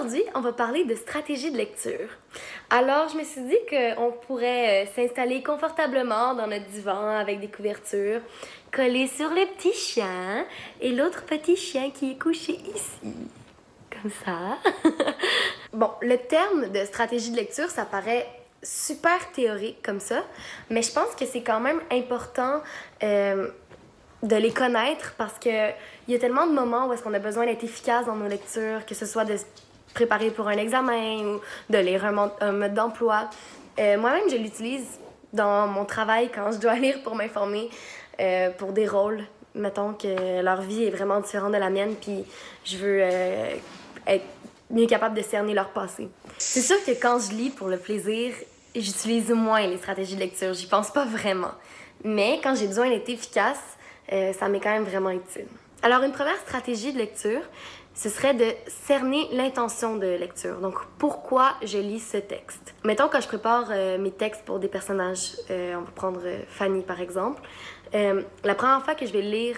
Aujourd'hui, on va parler de stratégie de lecture. Alors, je me suis dit qu'on pourrait s'installer confortablement dans notre divan avec des couvertures, coller sur le petit chien et l'autre petit chien qui est couché ici. Comme ça. Bon, le terme de stratégie de lecture, ça paraît super théorique comme ça, mais je pense que c'est quand même important de les connaître parce qu'il y a tellement de moments où est-ce qu'on a besoin d'être efficace dans nos lectures, que ce soit de se préparer pour un examen ou de lire un mode d'emploi. Moi-même, je l'utilise dans mon travail quand je dois lire pour m'informer pour des rôles. Mettons que leur vie est vraiment différente de la mienne, puis je veux être mieux capable de cerner leur passé. C'est sûr que quand je lis pour le plaisir, j'utilise moins les stratégies de lecture, j'y pense pas vraiment. Mais quand j'ai besoin d'être efficace, ça m'est quand même vraiment utile. Alors, une première stratégie de lecture, ce serait de cerner l'intention de lecture. Donc, pourquoi je lis ce texte? Mettons, quand je prépare mes textes pour des personnages, on va prendre Fanny par exemple, la première fois que je vais lire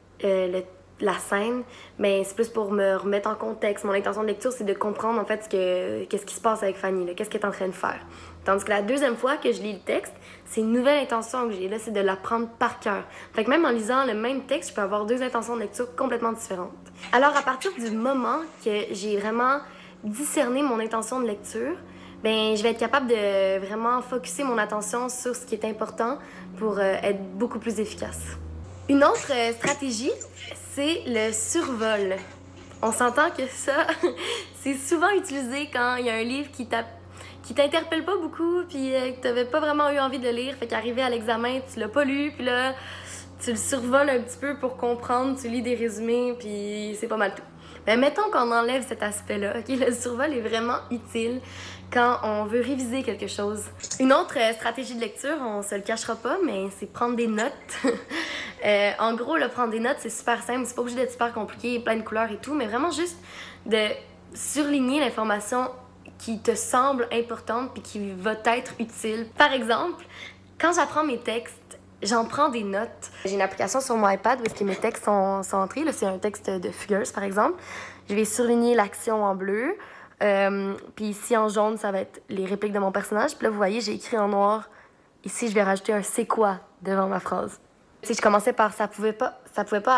la scène, ben, c'est plus pour me remettre en contexte. Mon intention de lecture, c'est de comprendre en fait qu'est-ce qui se passe avec Fanny, qu'est-ce qu'elle est en train de faire. Tandis que la deuxième fois que je lis le texte, c'est une nouvelle intention que j'ai. Là, c'est de l'apprendre par cœur. Fait que même en lisant le même texte, je peux avoir deux intentions de lecture complètement différentes. Alors, à partir du moment que j'ai vraiment discerné mon intention de lecture, ben, je vais être capable de vraiment focusser mon attention sur ce qui est important pour être beaucoup plus efficace. Une autre stratégie, c'est le survol. On s'entend que ça, c'est souvent utilisé quand il y a un livre qui t'interpelle pas beaucoup, puis que t'avais pas vraiment eu envie de le lire, fait qu'arrivé à l'examen, tu l'as pas lu, puis là, tu le survoles un petit peu pour comprendre, tu lis des résumés, puis c'est pas mal tout. Mais mettons qu'on enlève cet aspect-là, ok? Le survol est vraiment utile quand on veut réviser quelque chose. Une autre stratégie de lecture, on se le cachera pas, mais c'est prendre des notes. En gros, là, prendre des notes, c'est super simple, c'est pas obligé d'être super compliqué, plein de couleurs et tout, mais vraiment juste de surligner l'information qui te semble importante puis qui va t'être utile. Par exemple, quand j'apprends mes textes, j'en prends des notes. J'ai une application sur mon iPad où est-ce que mes textes sont entrés. Là, c'est un texte de Fugueuse, par exemple. Je vais surligner l'action en bleu. Puis ici, en jaune, ça va être les répliques de mon personnage. Puis là, vous voyez, j'ai écrit en noir. Ici, je vais rajouter un « c'est quoi » devant ma phrase. Tu sais, je commençais par « ça pouvait pas attendre ».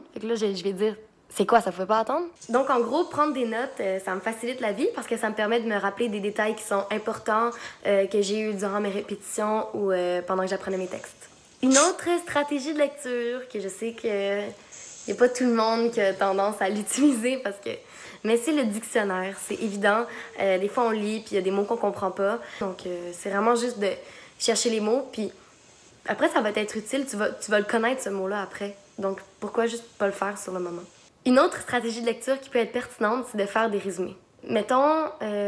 Fait que là, je vais dire « c'est quoi, ça pouvait pas attendre ». Donc, en gros, prendre des notes, ça me facilite la vie parce que ça me permet de me rappeler des détails qui sont importants que j'ai eu durant mes répétitions ou pendant que j'apprenais mes textes. Une autre stratégie de lecture que je sais que y a pas tout le monde qui a tendance à l'utiliser parce que... Mais c'est le dictionnaire, c'est évident. Des fois, on lit, puis il y a des mots qu'on comprend pas. Donc, c'est vraiment juste de chercher les mots, puis après, ça va t'être utile. Tu vas le connaître, ce mot-là, après. Donc, pourquoi juste pas le faire sur le moment? Une autre stratégie de lecture qui peut être pertinente, c'est de faire des résumés. Mettons,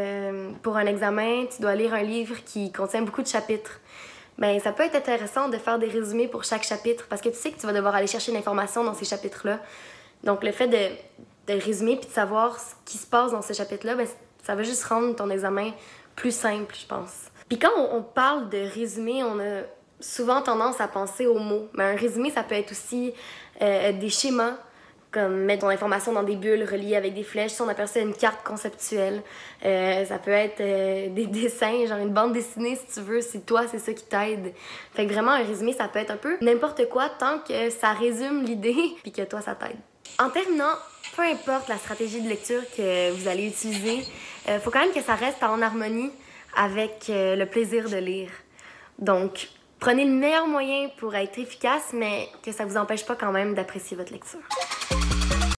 pour un examen, tu dois lire un livre qui contient beaucoup de chapitres. Ben, ça peut être intéressant de faire des résumés pour chaque chapitre parce que tu sais que tu vas devoir aller chercher l'information dans ces chapitres-là. Donc, le fait de le résumer puis de savoir ce qui se passe dans ces chapitres-là, ben, ça va juste rendre ton examen plus simple, je pense. Puis quand on parle de résumé, on a souvent tendance à penser aux mots. Mais un résumé, ça peut être aussi des schémas, comme mettre ton information dans des bulles reliées avec des flèches. Si on appelle ça une carte conceptuelle. Ça peut être des dessins, genre une bande dessinée si tu veux, si toi c'est ça qui t'aide. Fait que vraiment un résumé, ça peut être un peu n'importe quoi tant que ça résume l'idée puis que toi ça t'aide. En terminant, peu importe la stratégie de lecture que vous allez utiliser, faut quand même que ça reste en harmonie avec le plaisir de lire. Donc, prenez le meilleur moyen pour être efficace, mais que ça vous empêche pas quand même d'apprécier votre lecture.